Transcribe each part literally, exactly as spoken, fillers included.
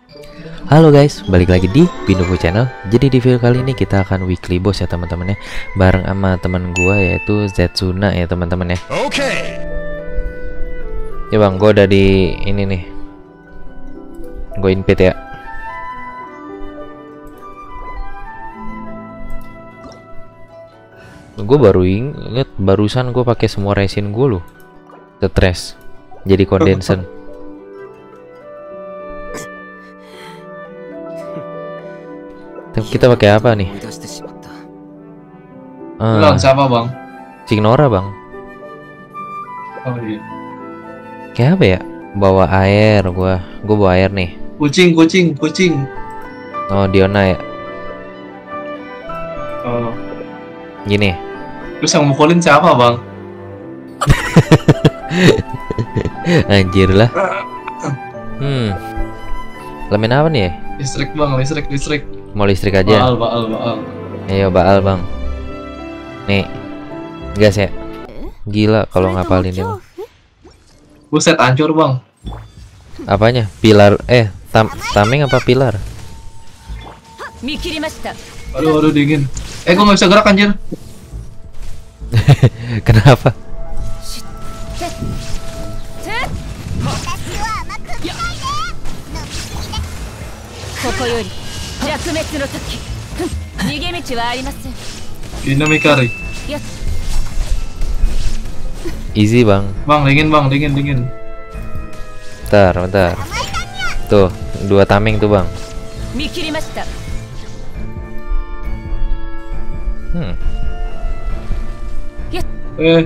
Halo guys, balik lagi di Binovo Channel. Jadi di video kali ini kita akan weekly boss ya teman-teman ya, bareng sama teman gua yaitu Zetsuna ya teman-teman ya. Oke. Okay. Ya bang, gua udah di ini nih. Gue invite ya. Gue baru inget barusan gue pakai semua resin gue loh. Stres. Jadi kondensen. Kita pakai apa nih? Bilang uh, siapa bang? Cignora bang. Oh iya. Kayak apa ya? Bawa air, gua, gua bawa air nih. Kucing, kucing, kucing. Oh Diona ya. Oh. Gini. Terus yang mukulin siapa bang? Anjir lah. Hmm. Lemen apa nih ya? Listrik bang, listrik, listrik. Mau listrik aja. Baal, baal, baal. Ayo baal bang. Nih, gas ya. Gila kalau ngapalin ini. Buset, hancur bang. Apanya? Pilar? Eh, tam tameng apa pilar? Aduh, aduh dingin. Eh, gua nggak bisa gerak anjir. Kenapa? Dinamikari. Easy bang. Bang, dingin bang, dingin, dingin. Bentar, bentar. Tuh, dua tameng tuh bang. Hmm. Eh.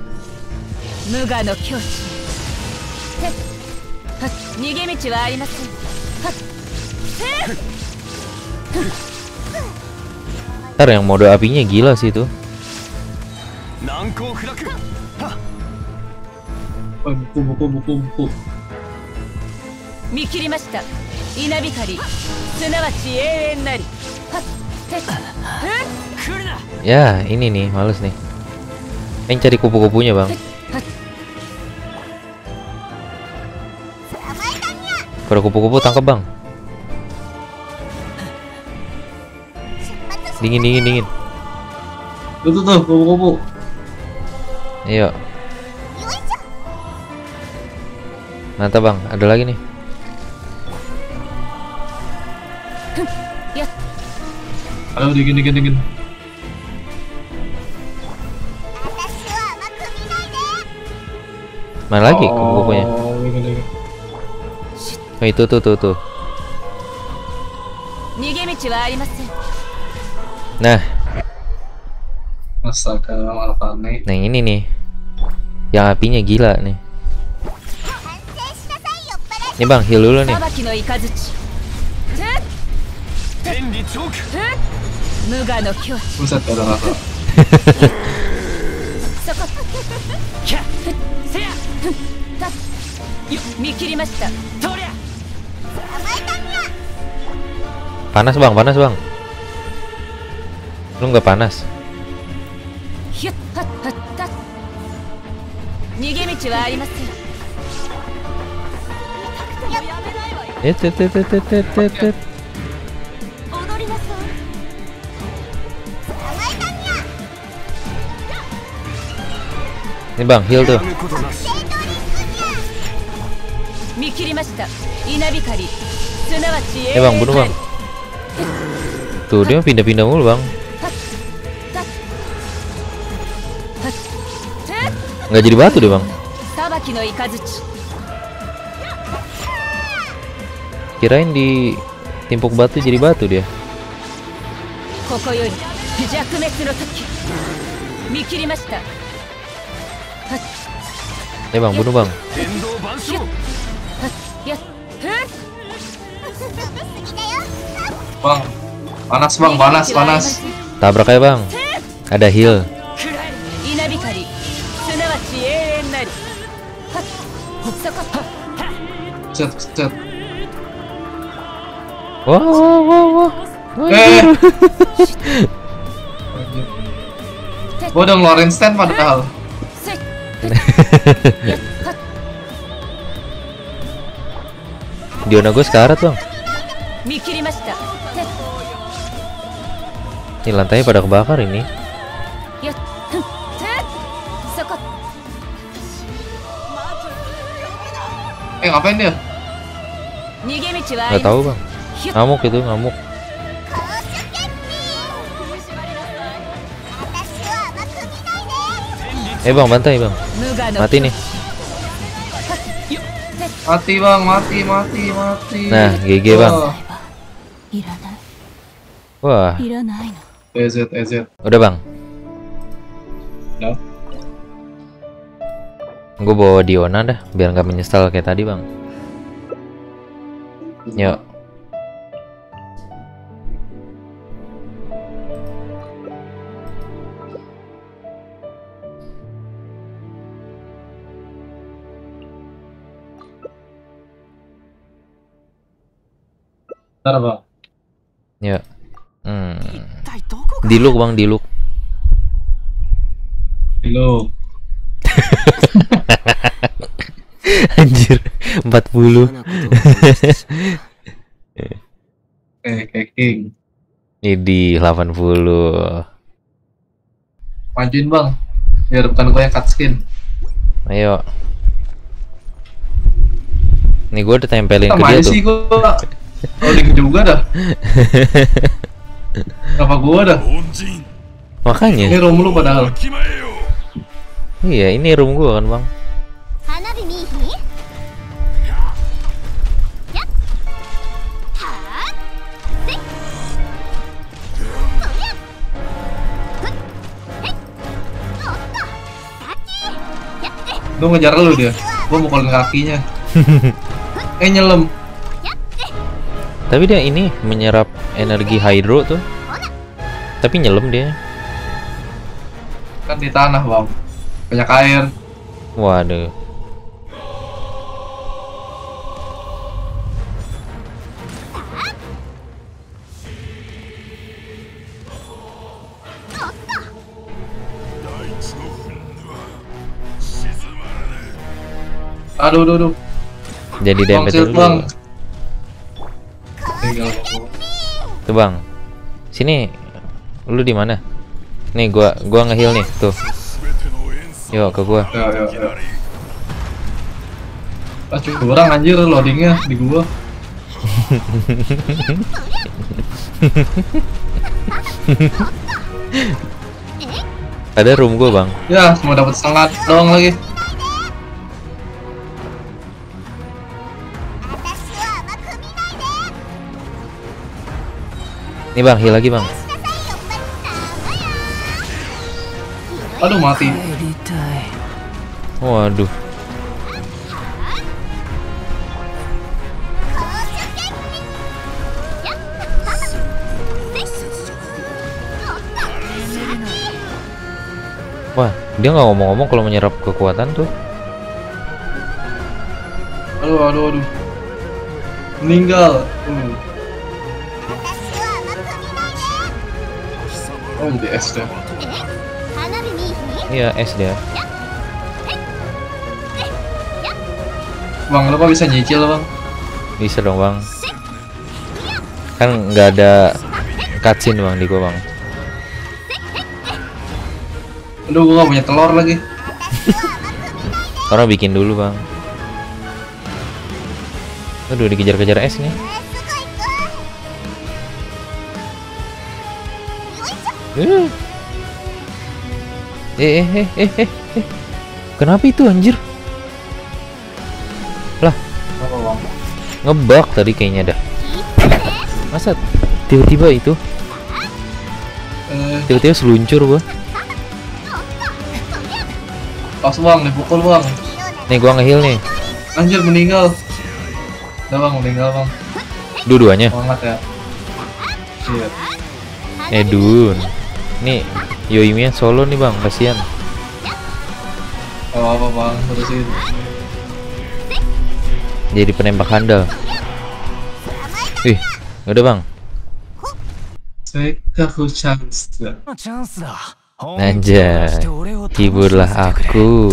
Ntar yang mode apinya gila sih itu. Oh, buku, buku, buku, buku. Ya, ini nih, males nih. Yang cari kupu-kupunya bang. Kalau kupu-kupu tangkap bang. Dingin, dingin, dingin. Tuh, tuh, tuh, kupu-kupu. Ayo. Mantap bang, ada lagi nih. Aduh, dingin, dingin, dingin. Mana lagi kupu-kupunya? Oh, dingin, dingin. Oh, itu tuh, tuh, tuh. Nah. Astaga, malah panik. Nah ini nih. Yang apinya gila nih. Nih bang, heal dulu nih. Buset, udah nggak tahu. Panas bang, panas bang. Lu nggak panas? Et, et, et, et, et, et, et, et. Ini bang, heal tuh. Eh bang, bunuh bang. Tuh dia pindah-pindah mulu bang. Nggak jadi batu deh bang. Kirain di timpuk batu jadi batu dia. Eh bang, bunuh bang. Bang, panas bang, panas, panas. Tabrak aja bang. Ada heal. Cet, cet. Wah, wah, wah, wah. Eh. Gua udah ngeluarin stand padahal. Diona gue sekarat bang. Ini lantainya pada kebakar ini. Eh ngapain dia? Gak tahu bang. Ngamuk itu ngamuk. Eh bang bantai bang. Mati nih. Mati bang, mati, mati, mati. Nah G G bang. Wah. E Z, E Z. Udah bang. Udah. Gue bawa Diona dah, biar nggak menyesal kayak tadi bang. Yuk. Bentar bang. Yuk. Hmm. Diluk bang, diluk. Halo. Anjir, empat puluh. Eh, kayak king. Ini delapan puluh. Majuin bang. Biar bukan gue yang cut skin. Ayo. Nih gue udah tempelin ke Sama dia aja tuh. sih gue. Loading juga dah. Kenapa gue dah? Makanya. Ini room lu padahal. Iya, ini room gua kan bang. Gue ngejar lu dia. Gue mukulin kakinya. Eh nyelam. Tapi dia ini menyerap energi hydro tuh. Tapi nyelam dia. Kan di tanah bang. Banyak air. Waduh. Aduh, aduh, aduh. Jadi Bang, dempet shield, dulu. bang. Tinggal bang. Tuh bang. Sini. Lu di mana? Nih gua gua nge-heal nih, tuh. Yuk ke gua. Ya, ya, ya. Ah, curang anjir loadingnya di gua. Ada room gua, Bang. Ya, cuma dapat setengah doang lagi. Nih, Bang, heal lagi, Bang. Aduh, mati. Waduh. Wah, dia nggak ngomong-ngomong kalau menyerap kekuatan tuh. Aduh, aduh, aduh. Meninggal. Uh. Oh, jadi es deh. Iya, es dia. Bang, lo kok bisa nyicil, Bang? Bisa dong, Bang. Kan nggak ada cutscene, Bang, di gua, Bang. Aduh, gua gak punya telur lagi. Karena bikin dulu, Bang. Aduh, dikejar-kejar es nih. Uh. Eh, eh, eh, eh, eh, eh. Kenapa itu anjir? Lah, Apa, Bang? ngebug tadi kayaknya dah. Masa tiba-tiba itu? Eh, Tiba-tiba seluncur gua. pas Bang, dipukul, Bang. Nih gua nge-heal nih. Anjir, meninggal. Udah, Bang, meninggal, Bang. Dua-duanya. Semangat ya. Iya. Eh, Dun. Nih, Yoimiya solo nih, Bang. Kasihan. Oh, apa, Bang? Terusin. Jadi penembak handal. Ih, udah, Bang. Sekaku chance. Anjay, hiburlah aku.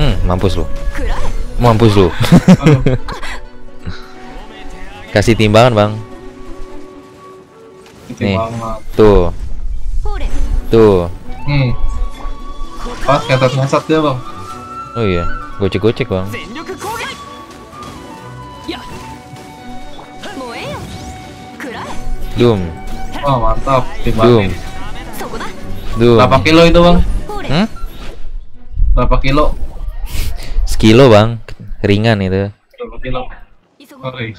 Hmm, mampus lu. Mampus lu. Aduh. Kasih timbangan, Bang. Nih. Banget. Tuh. Tuh. Hmm. Pas ngetot-ngesot dia bang. Oh iya, gocek-gocek, Bang. Doom. Oh mantap. Doom. Timbangin. Doom. Berapa kilo itu bang? Hmm? Berapa kilo? Sekilo, Bang. Ringan itu. Berapa kilo? Oke.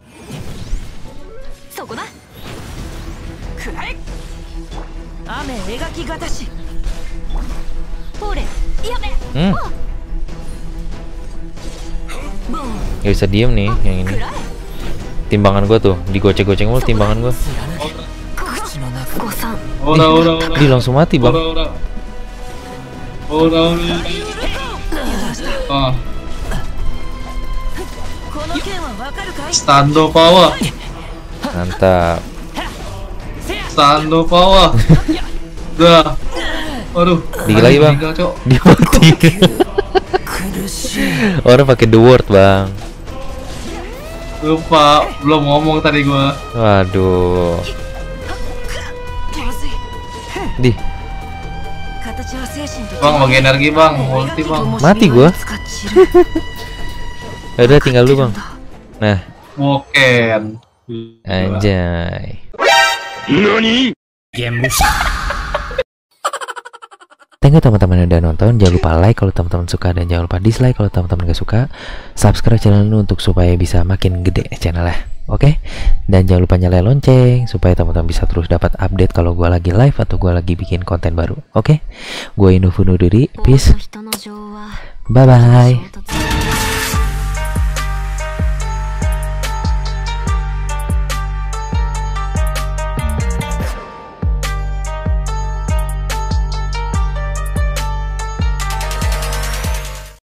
そこだくらえ雨描きがたしほれやめ Hmm. ボン Gak bisa diem nih yang ini. くらえ Timbangan gua tuh digocek-gocek mulu timbangan gua. 口の中誤算 Ora ora ora. Dia langsung mati, Bang. Ora ora. Ora ora. Ah, この件はわかるかい stando power. Mantap. Stando power. Dah. Aduh. Dikit lagi, Bang. Meninggal, Cok. Dia mati. Orang pakai the word, Bang. Lupa, belum ngomong tadi gua. Waduh. まずい Di, 形は精神と Bang, bagi energi bang, ulti bang. Mati gua. Udah tinggal lu, Bang. Nah, Woken. anjay. Game Thank you teman-teman yang udah nonton. Jangan lupa like kalau teman-teman suka dan jangan lupa dislike kalau teman-teman gak suka. Subscribe channel ini untuk supaya bisa makin gede channelnya. Oke? Dan jangan lupa nyalain lonceng supaya teman-teman bisa terus dapat update kalau gua lagi live atau gua lagi bikin konten baru. Oke? Gua Inofu undur diri. Peace. 人の情は Bye bye.